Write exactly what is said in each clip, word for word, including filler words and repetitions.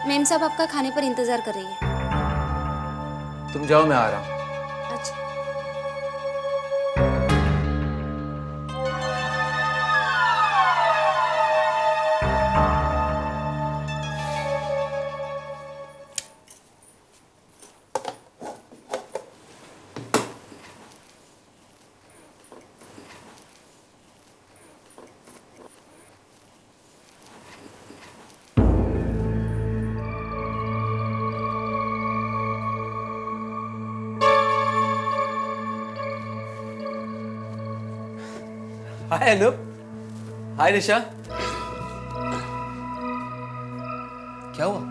Ma'am साहब आपका खाने पर इंतजार कर रही है। तुम जाओ, मैं आ रहा हूँ। अच्छा। हाय अनूप। हाय निशा। क्या हुआ?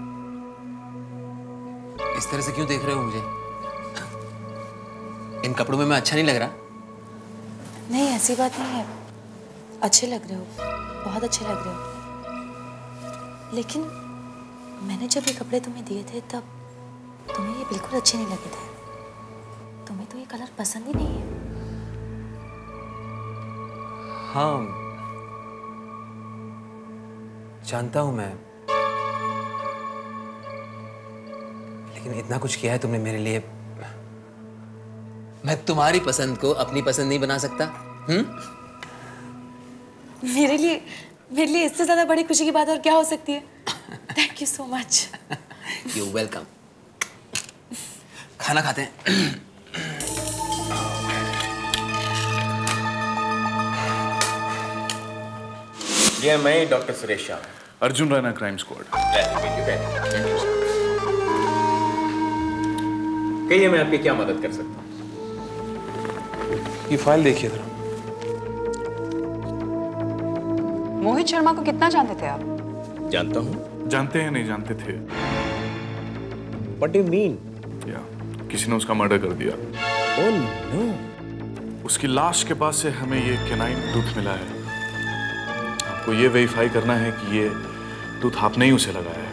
इस तरह से क्यों देख रहे हो मुझे? इन कपड़ों में मैं अच्छा नहीं लग रहा? नहीं, ऐसी बात नहीं है। अच्छे लग रहे हो, बहुत अच्छे लग रहे हो। लेकिन मैंने जब ये कपड़े तुम्हें दिए थे तब तुम्हें ये बिल्कुल अच्छे नहीं लगे थे। तुम्हें तो ये कलर पसंद ही नहीं है। हाँ, जानता हूं मैं, लेकिन इतना कुछ किया है तुमने मेरे लिए। मैं तुम्हारी पसंद को अपनी पसंद नहीं बना सकता। हम्म? मेरे लिए मेरे लिए इससे ज्यादा बड़ी खुशी की बात और क्या हो सकती है? Thank you so much. You welcome. खाना खाते हैं। ये मैं doctor Suresh Shah, Arjun Raina, crime squad. कहिए मैं आपकी क्या मदद कर सकता हूँ? ये फाइल देखिए जरा। मोहित शर्मा को कितना जानते थे आप? जानता हूँ। जानते हैं, नहीं जानते थे? What do you mean? या किसी ने उसका मर्डर कर दिया। Oh no. उसकी लाश के पास से हमें ये कैनाइन टूथ मिला है। आपको ये वेरीफाई करना है कि ये टूथ आपने ही उसे लगाया है।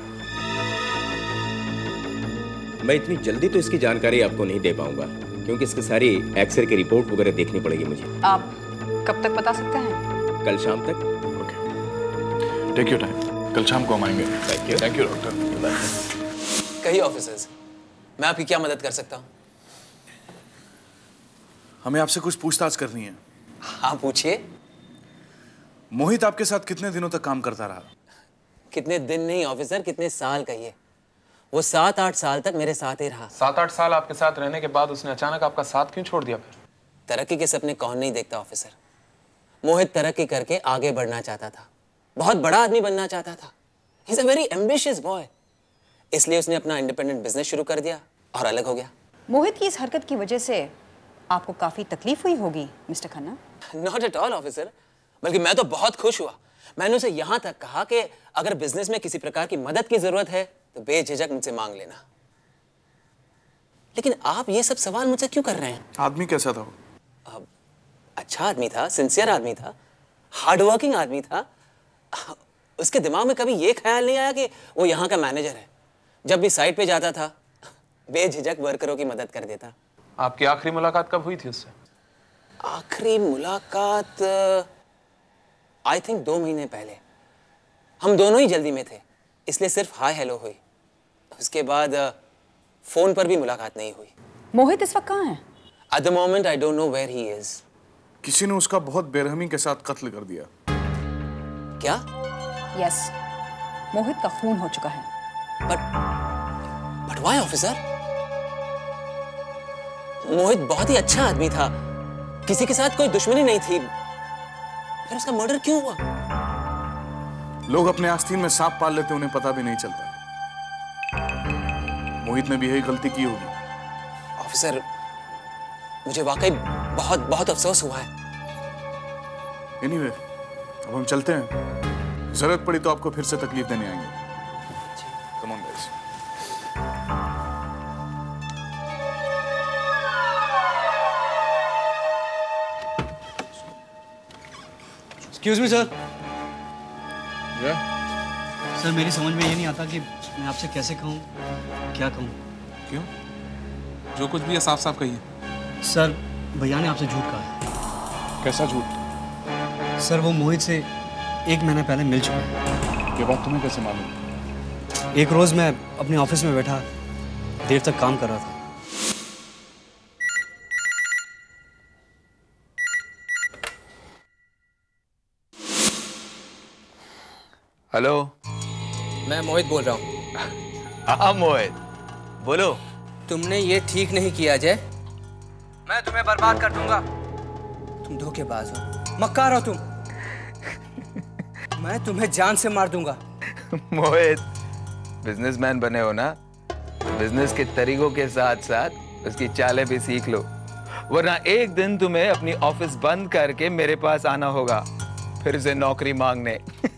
मैं इतनी जल्दी तो इसकी जानकारी आपको नहीं दे पाऊंगा, क्योंकि इसकी सारी एक्सरे की रिपोर्ट वगैरह देखनी पड़ेगी मुझे। आप कब तक बता सकते हैं? कल शाम तक। Okay, take your time. कल शाम को हम आएंगे। Thank you. Thank you doctor. कहिए ऑफिसर्स, मैं आपकी क्या मदद कर सकता हूँ? हमें आपसे कुछ पूछताछ करनी है। हाँ पूछिए। मोहित आपके साथ कितने दिनों तक काम करता रहा? कितने दिन नहीं ऑफिसर, कितने साल कहिए। वो सात आठ साल तक मेरे साथ ही रहा। सात आठ साल आपके साथ रहने के बाद उसने अचानक आपका साथ क्यों छोड़ दिया फिर? तरक्की के सपने कौन नहीं देखता ऑफिसर। मोहित तरक्की करके आगे बढ़ना चाहता था, बहुत बड़ा आदमी बनना चाहता था। He is a very ambitious boy. इसलिए उसने अपना इंडिपेंडेंट बिजनेस शुरू कर दिया और अलग हो गया। मोहित की इस हरकत की वजह से आपको काफी तकलीफ हुई होगी mister Khanna. Not at all officer, बल्कि मैं तो बहुत खुश हुआ। मैंने उसे यहां तक कहा कि अगर बिजनेस में किसी प्रकार की मदद की जरूरत है तो बेझिझक मुझसे मांग लेना। लेकिन आप ये सब सवाल मुझसे क्यों कर रहे हैं? आदमी कैसा था वो? अब, अच्छा आदमी था, सिंसियर आदमी था, हार्डवर्किंग आदमी था। उसके दिमाग में कभी ये ख्याल नहीं आया कि वो यहाँ का मैनेजर है। जब भी साइट पे जाता था बेझिझक वर्करों की मदद कर देता। आपकी आखिरी मुलाकात कब हुई थी उससे? आखिरी मुलाकात आई थिंक दो महीने पहले। हम दोनों ही जल्दी में थे, इसलिए सिर्फ हाय हेलो हुई। उसके बाद फोन पर भी मुलाकात नहीं हुई। मोहित इस वक्त कहाँ है? At the moment I don't know where he is. किसी ने उसका बहुत बेरहमी के साथ कत्ल कर दिया। क्या? यस, मोहित का खून हो चुका है। But but why officer? Mohit बहुत ही अच्छा आदमी था, किसी के साथ कोई दुश्मनी नहीं थी, फिर उसका मर्डर क्यों हुआ? लोग अपने आस्तीन में सांप पाल लेते, उन्हें पता भी नहीं चलता। मोहित ने भी यही गलती की होगी। ऑफिसर, मुझे वाकई बहुत बहुत अफसोस हुआ है। एनीवे, अब हम चलते हैं। जरूरत पड़ी तो आपको फिर से तकलीफ देने आएंगे। Come on, guys. Excuse me sir. Yeah? Sir मेरी समझ में ये नहीं आता कि मैं आपसे कैसे कहूँ, क्या कहूँ। क्यों? जो कुछ भी है साफ साफ कहिए। सर भैया ने आपसे झूठ कहा है। कैसा झूठ? सर वो मोहित से एक महीना पहले मिल चुका है। ये बात तुम्हें कैसे मालूम? एक रोज़ मैं अपने ऑफिस में बैठा देर तक काम कर रहा था। हेलो, मैं मोहित बोल रहा हूँ। हाँ मोहित, बोलो। तुमने ये ठीक नहीं किया अजय। मैं तुम्हें बर्बाद कर दूंगा। तुम धोखेबाज हो, मक्कार हो तुम। मैं तुम्हें जान से मार दूंगा। मोहित, बिजनेसमैन बने हो ना, बिजनेस के तरीकों के साथ साथ उसकी चालें भी सीख लो, वरना एक दिन तुम्हें अपनी ऑफिस बंद करके मेरे पास आना होगा फिर से नौकरी मांगने।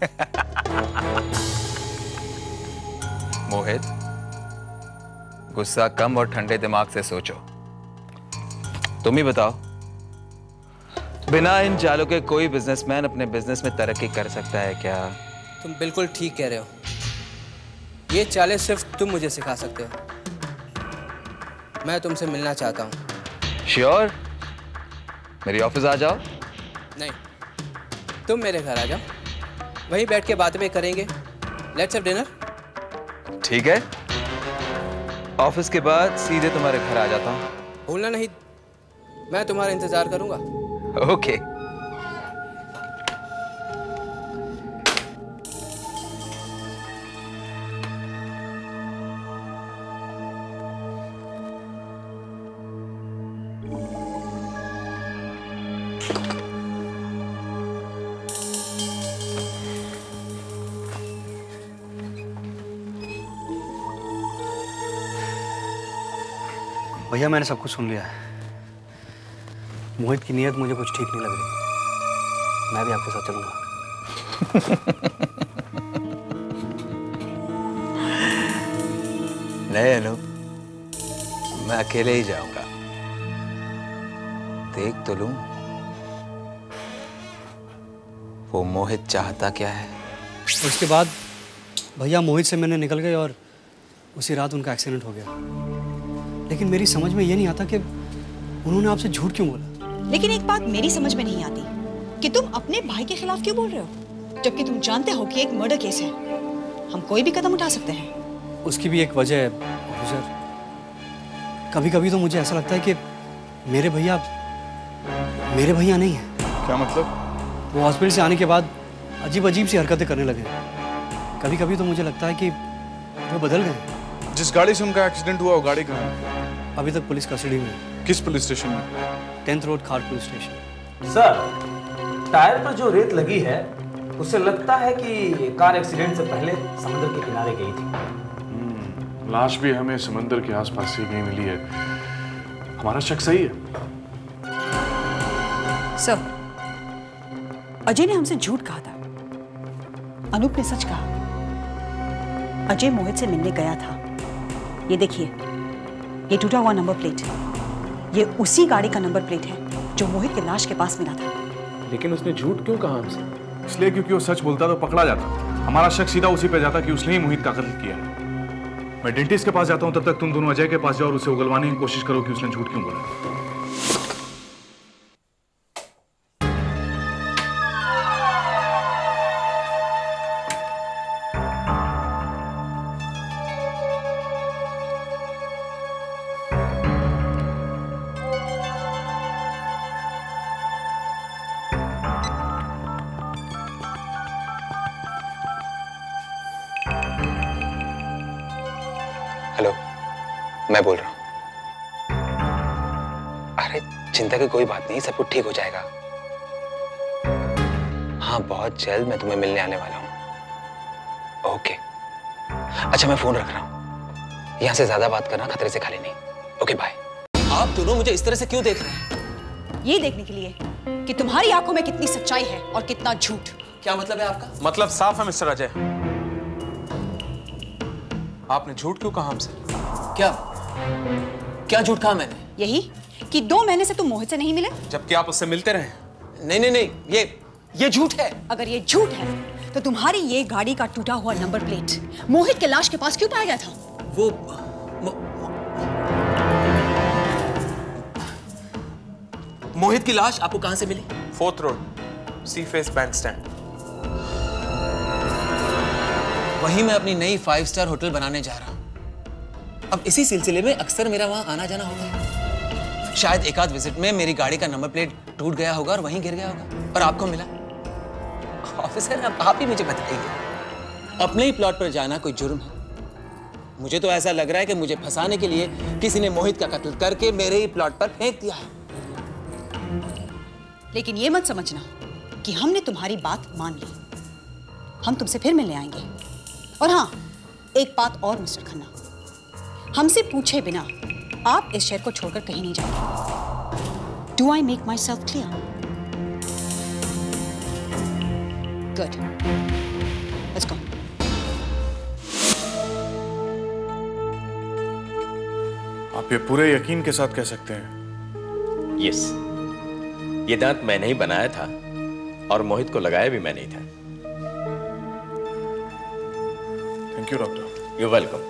मोहित, गुस्सा कम और ठंडे दिमाग से सोचो। तुम ही बताओ, बिना इन चालों के कोई बिजनेसमैन अपने बिजनेस में तरक्की कर सकता है क्या? तुम बिल्कुल ठीक कह रहे हो। ये चालें सिर्फ तुम मुझे सिखा सकते हो। मैं तुमसे मिलना चाहता हूँ। श्योर? मेरी ऑफिस आ जाओ। नहीं, तुम मेरे घर आ जाओ, वहीं बैठ के बातें भी करेंगे। Let's have dinner. ठीक है, ऑफिस के बाद सीधे तुम्हारे घर आ जाता हूँ। भूलना नहीं, मैं तुम्हारा इंतजार करूंगा। ओके। भैया मैंने सब कुछ सुन लिया है। मोहित की नीयत मुझे कुछ ठीक नहीं लग रही। मैं भी आपके साथ चलूंगा। नहीं अनु, मैं अकेले ही जाऊंगा। देख तो लूं वो मोहित चाहता क्या है। उसके बाद भैया मोहित से मैंने निकल गए और उसी रात उनका एक्सीडेंट हो गया। लेकिन मेरी समझ में ये नहीं आता कि उन्होंने आपसे झूठ क्यों बोला। लेकिन एक बात मेरी समझ में नहीं आती कि तुम अपने भाई के खिलाफ क्यों बोल रहे हो, जबकि तुम जानते हो कि एक मर्डर केस है। हम कोई भी कदम उठा सकते हैं। उसकी भी एक वजह है ऑफिसर। कभी कभी तो मुझे ऐसा लगता है कि मेरे भैया मेरे भैया नहीं है। क्या मतलब? वो हॉस्पिटल से आने के बाद अजीब अजीब सी हरकतें करने लगे। कभी कभी तो मुझे लगता है कि वो बदल गए। जिस गाड़ी से उनका एक्सीडेंट हुआ वो गाड़ी कहाँ है? अभी तक पुलिस कस्टडी में है। किस पुलिस स्टेशन में? Tenth road Khar police station. Sir, tyre पर जो रेत लगी है उससे लगता है कि कार एक्सीडेंट से पहले समुद्र के किनारे गई थी। लाश भी हमें समंदर के आसपास से कहीं मिली है। हमारा शक सही है। सर, अजय ने हमसे झूठ कहा था, अनूप ने सच कहा। अजय मोहित से मिलने गया था। ये देखिए, ये टूटा हुआ नंबर प्लेट, ये उसी गाड़ी का नंबर प्लेट है जो मोहित की लाश के पास मिला था। लेकिन उसने झूठ क्यों कहा हमसे? इसलिए क्योंकि वो सच बोलता तो पकड़ा जाता। हमारा शक सीधा उसी पे जाता कि उसने ही मोहित का कत्ल किया है। मैं डेंटिस्ट के पास जाता हूँ, तब तक तुम दोनों अजय के पास जाओ और उसे उगलवाने की कोशिश करो कि उसने झूठ क्यों बोला। हेलो, मैं बोल रहा हूँ। अरे चिंता की कोई बात नहीं, सब कुछ ठीक हो जाएगा। हाँ, बहुत जल्द मैं तुम्हें मिलने आने वाला हूँ। ओके, अच्छा मैं फोन रख रहा हूँ। यहाँ से ज्यादा बात करना खतरे से खाली नहीं। Okay bye. आप दोनों मुझे इस तरह से क्यों देख रहे हैं? ये देखने के लिए कि तुम्हारी आंखों में कितनी सच्चाई है और कितना झूठ। क्या मतलब है आपका? मतलब साफ है मिस्टर अजय, आपने झूठ क्यों कहा हमसे? क्या क्या झूठ कहा मैंने? यही कि दो महीने से तुम मोहित से नहीं मिले, जबकि आप उससे मिलते रहे। नहीं नहीं नहीं, ये ये झूठ है। अगर ये झूठ है तो तुम्हारी ये गाड़ी का टूटा हुआ नंबर प्लेट मोहित के लाश के पास क्यों पाया गया था? वो मो, मोहित की लाश आपको कहां से मिली? Fourth road, sea face bandstand. वहीं मैं अपनी नई फाइव स्टार होटल बनाने जा रहा हूं। अब इसी सिलसिले में अक्सर मेरा वहां आना जाना होगा। शायद एक आध विजिट में मेरी गाड़ी का नंबर प्लेट टूट गया होगा और वहीं गिर गया होगा और आपको मिला। ऑफिसर, अब आप ही मुझे बताइए, अपने ही प्लॉट पर जाना कोई जुर्म है? मुझे तो ऐसा लग रहा है कि मुझे फंसाने के लिए किसी ने मोहित का कत्ल करके मेरे ही प्लॉट पर फेंक दिया है। लेकिन ये मत समझना कि हमने तुम्हारी बात मान ली। हम तुमसे फिर मिलने आएंगे। और हाँ, एक बात और मिस्टर खन्ना, हमसे पूछे बिना आप इस शहर को छोड़कर कहीं नहीं जाओगे। Do I make myself clear? Good, let's go. आप ये पूरे यकीन के साथ कह सकते हैं? यस, ये दांत मैंने ही बनाया था और मोहित को लगाया भी मैंने ही था। Thank you doctor. You welcome.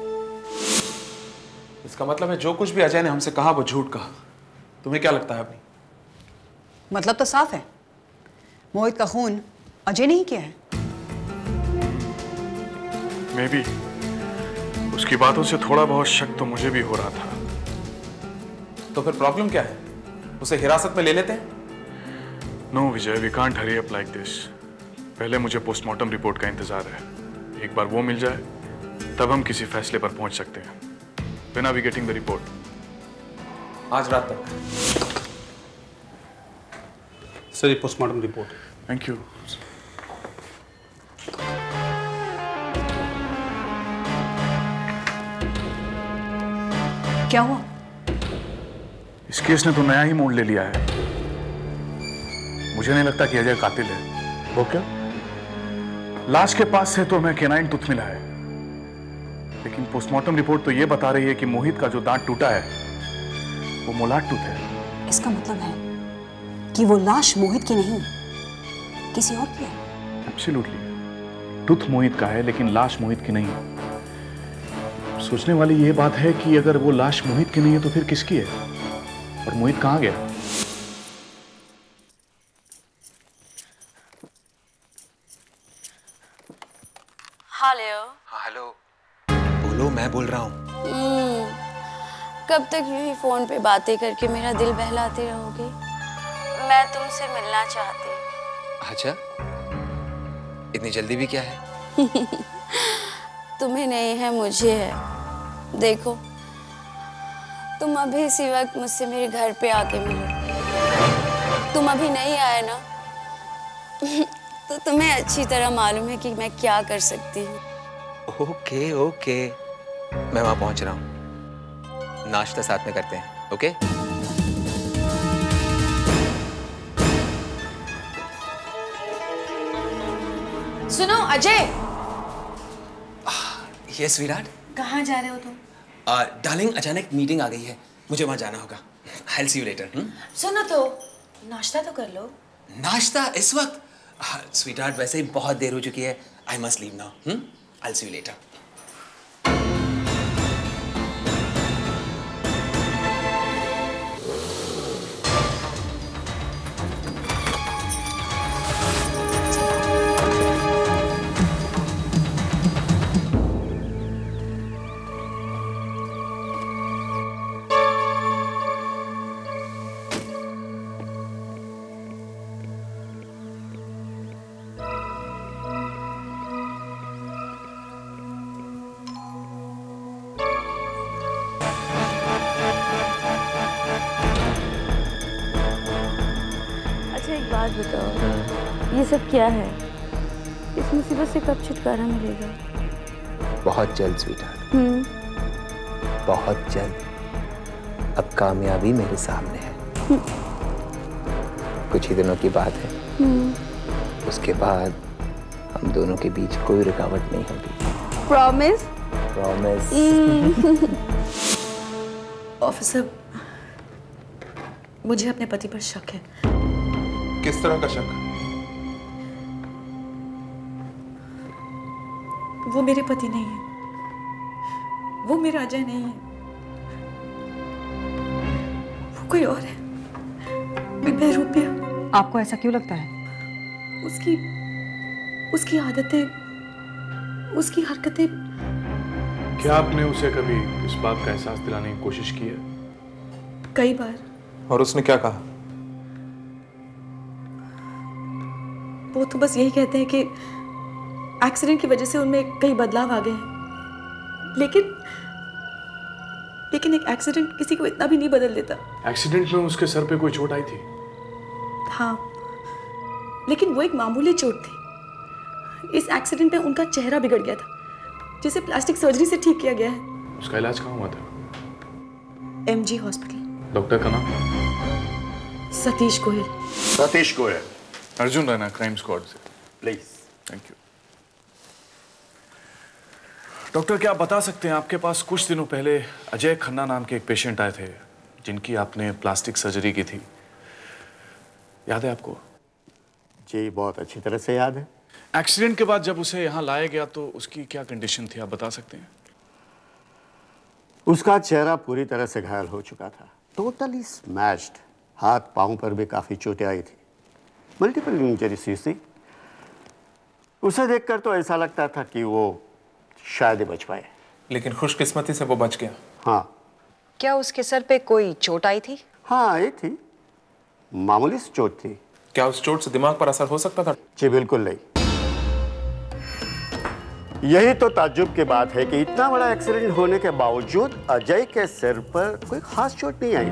इसका मतलब है जो कुछ भी अजय ने हमसे कहा वो झूठ कहा। तुम्हें क्या लगता है अभी? मतलब तो साफ है, मोहित का खून अजय ने ही किया है। मे बी उसकी बातों से थोड़ा बहुत शक तो मुझे भी हो रहा था। तो फिर प्रॉब्लम क्या है? उसे हिरासत में ले लेते हैं? No Vijay, we can't hurry up like this. पहले मुझे पोस्टमार्टम रिपोर्ट का इंतजार है। एक बार वो मिल जाए तब हम किसी फैसले पर पहुंच सकते हैं। When are we getting the report? आज रात तक। सर, ये पोस्टमार्टम रिपोर्ट। Thank you. क्या हुआ? इस केस ने तो नया ही मोड़ ले लिया है। मुझे नहीं लगता कि अजय कातिल है। वो क्या? लाश के पास से तो हमें केनाइन टूथ मिला है, लेकिन पोस्टमार्टम रिपोर्ट तो ये बता रही है कि मोहित का जो दांत टूटा है वो मोलाट टूथ है। इसका मतलब है कि वो लाश मोहित की नहीं, किसी और की है। एब्सोल्युटली, टूथ मोहित का है लेकिन लाश मोहित की नहीं। सोचने वाली ये बात है कि अगर वो लाश मोहित की नहीं है तो फिर किसकी है, और मोहित कहां गया? हेलो। हाँ हेलो, बोलो, मैं बोल रहा हूँ। कब तक यूं ही फोन पे बातें करके मेरा दिल बहलाते रहोगे? मैं तुमसे मिलना चाहती हूँ। अच्छा, इतनी जल्दी भी क्या है? तुम्हें नहीं है, मुझे है। देखो, तुम अभी इसी वक्त मुझसे मेरे घर पे आके मिलो। तुम अभी नहीं आए ना तो तुम्हें अच्छी तरह मालूम है कि मैं क्या कर सकती हूँ। ओके ओके, मैं वहां पहुंच रहा हूँ। नाश्ता साथ में करते हैं, ओके? सुनो अजय। Yes sweetheart. कहाँ जा रहे हो तुम? डार्लिंग, अचानक मीटिंग आ गई है, मुझे वहां जाना होगा। I will see you later. सुनो तो, नाश्ता तो कर लो। नाश्ता इस वक्त? स्वीटहार्ट, वैसे ही बहुत देर हो चुकी है। I must leave now. I will see you later. बात बताओ, ये सब क्या है? इस मुसीबत से कब छुटकारा मिलेगा? बहुत जल्द स्वीटहार्ट, हम्म, बहुत जल्द। अब कामयाबी मेरे सामने है। कुछ ही दिनों की बात है। उसके बाद हम दोनों के बीच कोई रुकावट नहीं होगी। प्रॉमिस? प्रॉमिस। ऑफिसर, मुझे अपने पति पर शक है। किस तरह का शक? वो मेरे पति नहीं है, वो मेरा अजय नहीं है, वो कोई और है। मैं रूपिया। आपको ऐसा क्यों लगता है? उसकी उसकी आदतें उसकी हरकतें। क्या आपने उसे कभी इस बात का एहसास दिलाने की कोशिश की है? कई बार। और उसने क्या कहा? वो तो बस यही कहते हैं कि एक्सीडेंट की वजह से उनमें कई बदलाव आ गए हैं, लेकिन लेकिन एक एक्सीडेंट किसी को इतना भी नहीं बदल देता। एक्सीडेंट में उसके सर पे कोई चोट आई थी? हाँ, लेकिन वो एक मामूली चोट थी। इस एक्सीडेंट में उनका चेहरा बिगड़ गया था, जिसे प्लास्टिक सर्जरी से ठीक किया गया है। उसका इलाज कहाँ हुआ था? MG hospital. डॉक्टर का नाम? सतीश गोयल। सतीश गोयल। अर्जुन रैना, क्राइम स्क्वाड से। प्लीज। Thank you. डॉक्टर, क्या आप बता सकते हैं, आपके पास कुछ दिनों पहले अजय खन्ना नाम के एक पेशेंट आए थे जिनकी आपने प्लास्टिक सर्जरी की थी, याद है आपको? जी, बहुत अच्छी तरह से याद है। एक्सीडेंट के बाद जब उसे यहाँ लाया गया तो उसकी क्या कंडीशन थी, आप बता सकते हैं? उसका चेहरा पूरी तरह से घायल हो चुका था, टोटली स्मैश्ड। हाथ पांव पर भी काफी चोटें आई थी, मल्टीपल इंजरीज थी। उसे देखकर तो ऐसा लगता था कि वो शायद ही बच पाए, लेकिन खुशकिस्मती से वो बच गया। हाँ। क्या उसके सर पे कोई चोट आई थी? हाँ, आई थी, मामूली सी चोट थी। क्या उस चोट से दिमाग पर असर हो सकता था? जी बिल्कुल नहीं। यही तो ताज्जुब की बात है कि इतना बड़ा एक्सीडेंट होने के बावजूद अजय के सिर पर कोई खास चोट नहीं आई।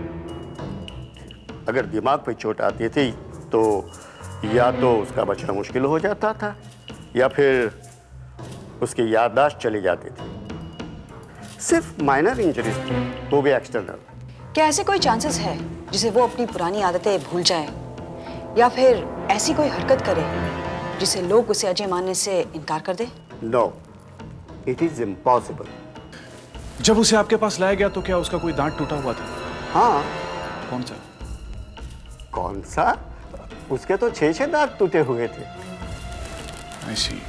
अगर दिमाग पे चोट आती थी तो या तो उसका बचना मुश्किल हो जाता था या फिर उसकी याददाश्त चली जाती थी। सिर्फ माइनर इंजरीज थी, वो भी एक्सटर्नल। क्या ऐसे कोई चांसेस है जिसे वो अपनी पुरानी आदतें भूल जाए, या फिर ऐसी कोई हरकत करे जिसे लोग उसे अजय मानने से इनकार कर दे? No, it is impossible. जब उसे आपके पास लाया गया तो क्या उसका कोई दांत टूटा हुआ था? हाँ। कौन सा? कौन सा? उसके तो छह छह दांत टूटे हुए थे। I see.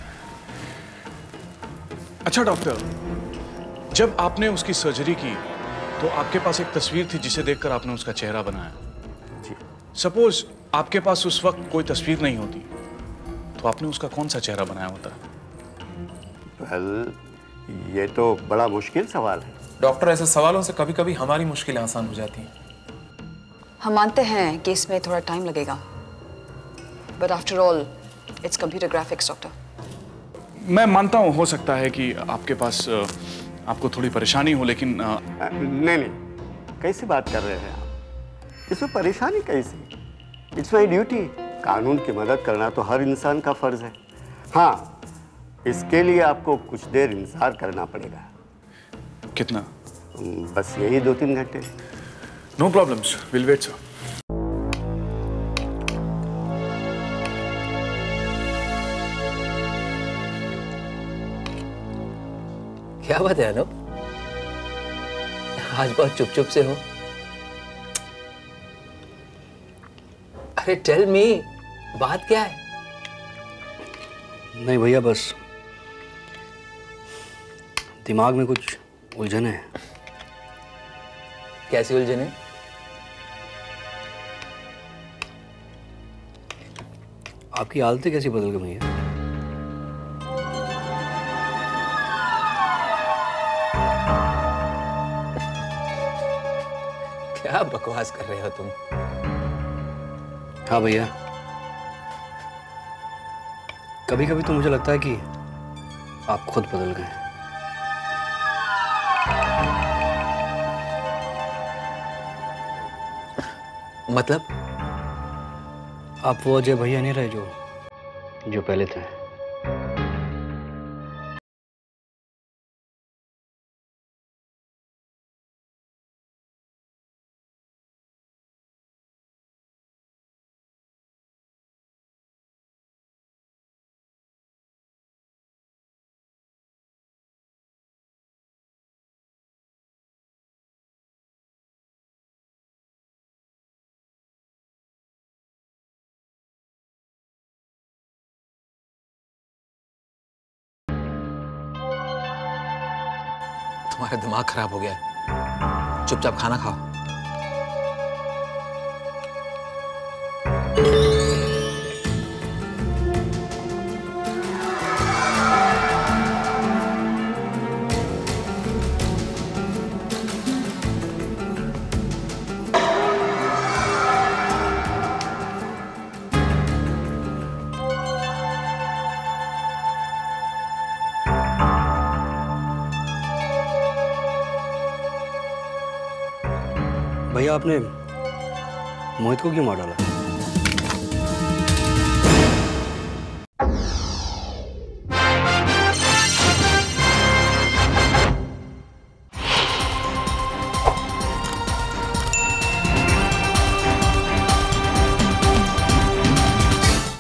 अच्छा डॉक्टर, जब आपने उसकी सर्जरी की तो आपके पास एक तस्वीर थी जिसे देखकर आपने उसका चेहरा बनाया। जी। सपोज आपके पास उस वक्त कोई तस्वीर नहीं होती तो आपने उसका कौन सा चेहरा बनाया होता? वेल, ये तो बड़ा मुश्किल सवाल है। डॉक्टर, ऐसे सवालों से कभी कभी हमारी मुश्किलें आसान हो जाती हैं। हम मानते हैं कि इसमें थोड़ा टाइम लगेगा, but after all it's computer graphics doctor. मैं मानता हूं, हो सकता है कि आपके पास आपको थोड़ी परेशानी हो, लेकिन आ... नहीं नहीं, कैसी बात कर रहे हैं आप? इसमें परेशानी कैसी? It's my duty. कानून की मदद करना तो हर इंसान का फर्ज है। हाँ, इसके लिए आपको कुछ देर इंतजार करना पड़ेगा। कितना? बस यही दो तीन घंटे। No problems, will wait sir. क्या बात है अनूप, आज बहुत चुप चुप से हो? अरे टेल मी, बात क्या है? नहीं भैया, बस दिमाग में कुछ उलझने हैं। कैसी उलझने? आपकी हालतें कैसी बदल गई भैया? क्या बकवास कर रहे हो तुम? हाँ भैया, कभी कभी तो मुझे लगता है कि आप खुद बदल गए। मतलब? आप वो अजय भैया नहीं रहे जो जो पहले थे। तुम्हारा दिमाग खराब हो गया है, चुपचाप खाना खाओ। भैया आपने मोहित को क्यों मार डाला?